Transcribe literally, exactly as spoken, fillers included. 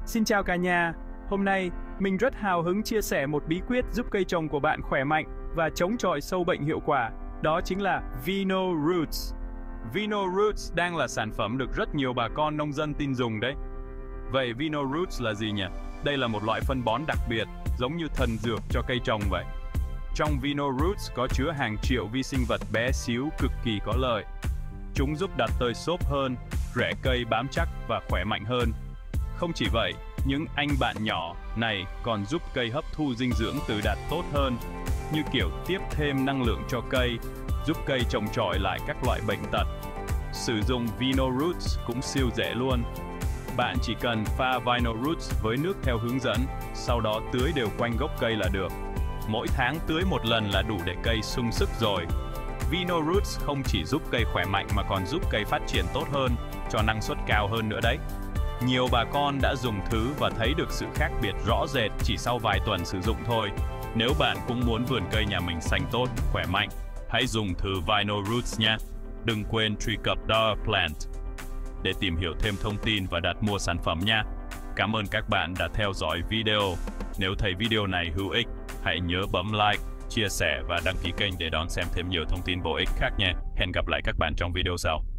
Xin chào cả nhà, hôm nay mình rất hào hứng chia sẻ một bí quyết giúp cây trồng của bạn khỏe mạnh và chống chọi sâu bệnh hiệu quả, đó chính là Vino Roots. Vino Roots đang là sản phẩm được rất nhiều bà con nông dân tin dùng đấy. Vậy Vino Roots là gì nhỉ? Đây là một loại phân bón đặc biệt, giống như thần dược cho cây trồng vậy. Trong Vino Roots có chứa hàng triệu vi sinh vật bé xíu cực kỳ có lợi. Chúng giúp đặt tơi xốp hơn, rễ cây bám chắc và khỏe mạnh hơn. Không chỉ vậy, những anh bạn nhỏ này còn giúp cây hấp thu dinh dưỡng từ đạm tốt hơn, như kiểu tiếp thêm năng lượng cho cây, giúp cây chống chọi lại các loại bệnh tật. Sử dụng Vino Roots cũng siêu dễ luôn. Bạn chỉ cần pha Vino Roots với nước theo hướng dẫn, sau đó tưới đều quanh gốc cây là được. Mỗi tháng tưới một lần là đủ để cây sung sức rồi. Vino Roots không chỉ giúp cây khỏe mạnh mà còn giúp cây phát triển tốt hơn, cho năng suất cao hơn nữa đấy. Nhiều bà con đã dùng thử và thấy được sự khác biệt rõ rệt chỉ sau vài tuần sử dụng thôi. Nếu bạn cũng muốn vườn cây nhà mình xanh tốt, khỏe mạnh, hãy dùng thử Vino Roots nha. Đừng quên truy cập Dar Plant để tìm hiểu thêm thông tin và đặt mua sản phẩm nha. Cảm ơn các bạn đã theo dõi video. Nếu thấy video này hữu ích, hãy nhớ bấm like, chia sẻ và đăng ký kênh để đón xem thêm nhiều thông tin bổ ích khác nhé. Hẹn gặp lại các bạn trong video sau.